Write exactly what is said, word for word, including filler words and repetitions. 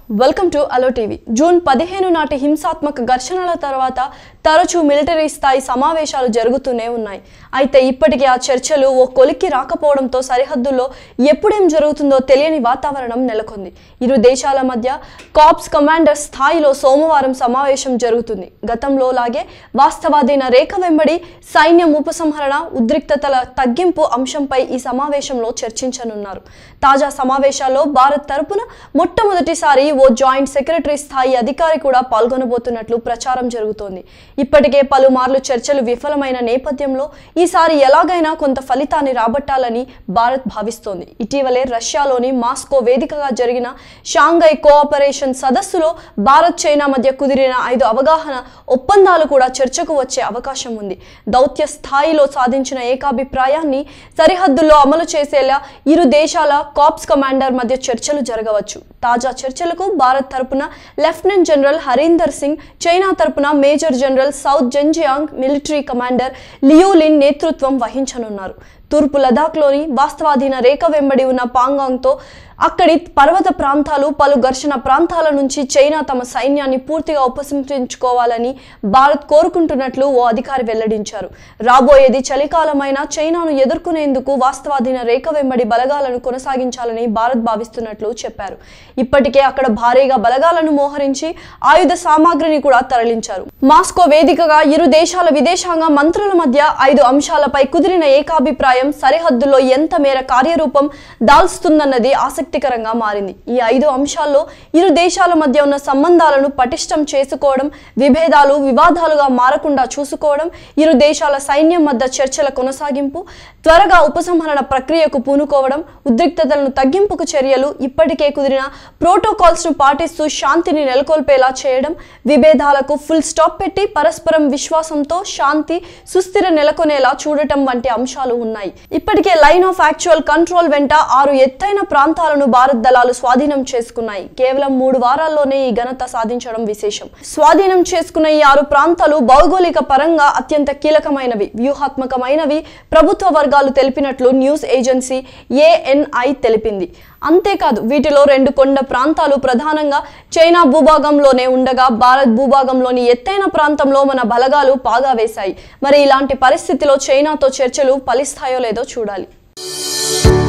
Welcome to అలో TV. June పదిహేను నాటి హింసాత్మక ఘర్షణల తర్వాత తరచూ మిలిటరీ స్థాయి సమావేశాలు జరుగుతూనే ఉన్నాయి. అయితే ఇప్పటికీ ఆ చర్చలు ఓ కొలిక్కి రాకపోవడంతో సరిహద్దుల్లో ఎప్పుడేం జరుగుతుందో తెలియని వాతావరణం నెలకొంది. ఇరు దేశాల మధ్య కార్ప్స్ కమాండర్ స్థాయిలో సోమవారం సమావేశం జరుగుతుంది. గతంలో లాగే వాస్తవాధీన రేఖ వెంబడి సైన్యం ఉపసంహరణ, ఉద్రిక్తతల తగ్గింపు అంశంపై ఈ సమావేశంలో చర్చించనున్నారు. తాజా సమావేశాల్లో భారత్ తరపున మొట్టమొదటిసారి ఓ జాయింట్ సెక్రటరీ స్థాయి అధికారి కూడా పాల్గొనబోతున్నట్లు ప్రచారం జరుగుతోంది. ఇప్పటికే పలుమార్లు చర్చలు విఫలమైన నేపథ్యంలో ఈసారి ఎలాగైనా కొంత ఫలితాన్ని రాబట్టాలని భారత్ భావిస్తోంది. ఇటీవలే రష్యాలోని మాస్కో వేదికగా జరిగిన షాంఘై కోఆపరేషన్ సదస్సులో భారత్ చైనా మధ్య కుదిరిన ఐదు అవగాహన ఒప్పందాలు కూడా చర్చకు వచ్చే అవకాశం ఉంది. దౌత్య స్థాయిలో సాధించిన ఏకాభిప్రాయాన్ని సరిహద్దుల్లో అమలు చేసేలా ఇరు దేశాల కార్ప్స్ కమాండర్ మధ్య చర్చలు జరగవచ్చు. తాజా చర్చలకు భారత్ తరపున lieutenant general Harinder Singh, China తరపున major general south Xinjiang military commander Liu Lin నేతృత్వం వహించనున్నారు. తూర్పు లదాఖ్లోని వాస్తవాధీన రేఖ వెంబడి ఉన్న పాంగాంగ్తో అక్కడి పర్వత ప్రాంతాలు, పలు ఘర్షణ ప్రాంతాల నుంచి చైనా తమ సైన్యాన్ని పూర్తిగా ఉపసంహరించుకోవాలని భారత్ కోరుకుంటున్నట్లు ఓ అధికారి వెల్లడించారు. రాబోయేది చలికాలమైన చైనాను ఎదుర్కొనేందుకు వాస్తవాధీన రేఖ వెంబడి బలగాలను కొనసాగించాలని భారత్ భావిస్తున్నట్లు చెప్పారు. ఇప్పటికే అక్కడ భారీగా బలగాలను మోహరించి ఆయుధ సామాగ్రిని కూడా తరలించారు. మాస్కో వేదికగా ఇరు దేశాల విదేశాంగ మంత్రుల మధ్య ఐదు అంశాలపై కుదిరిన ఏకాభిప్రాయం సరిహద్దుల్లో ఎంత మేర కార్యరూపం దాల్స్తుందన్నది ఆసక్తికరంగా మారింది. ఈ ఐదు అంశాల్లో ఇరు దేశాల మధ్య ఉన్న సంబంధాలను పటిష్టం చేసుకోవడం, విభేదాలు వివాదాలుగా మారకుండా చూసుకోవడం, ఇరు దేశాల సైన్యం మధ్య చర్చల కొనసాగింపు, త్వరగా ఉపసంహరణ ప్రక్రియకు పూనుకోవడం, ఉద్రిక్తతలను తగ్గింపుకు చర్యలు, ఇప్పటికే కుదిరిన ప్రోటోకాల్స్ ను పాటిస్తూ శాంతిని నెలకొల్పేలా చేయడం, విభేదాలకు ఫుల్ స్టాప్ పెట్టి పరస్పరం విశ్వాసంతో శాంతి సుస్థిర నెలకొనేలా చూడటం వంటి అంశాలు ఉన్నాయి. ఇప్పటికే లైన్ ఆఫ్ యాక్చువల్ కంట్రోల్ వెంట ఆరు ఎత్తైన ప్రాంతాలను భారత్ దళాలు స్వాధీనం చేసుకున్నాయి. కేవలం మూడు వారాల్లోనే ఈ ఘనత సాధించడం విశేషం. స్వాధీనం చేసుకున్న ఈ ఆరు ప్రాంతాలు భౌగోళిక పరంగా అత్యంత కీలకమైనవి, వ్యూహాత్మకమైనవి ప్రభుత్వ వర్గాలు తెలిపినట్లు న్యూస్ ఏజెన్సీ ఏఎన్ఐ తెలిపింది. అంతేకాదు వీటిలో రెండు కొండ ప్రాంతాలు ప్రధానంగా చైనా భూభాగంలోనే ఉండగా భారత్ భూభాగంలోని ఎత్తైన ప్రాంతంలో మన బలగాలు పాగా వేశాయి. మరి ఇలాంటి పరిస్థితిలో చైనాతో చర్చలు ఫలిస్తాయో లేదో చూడాలి.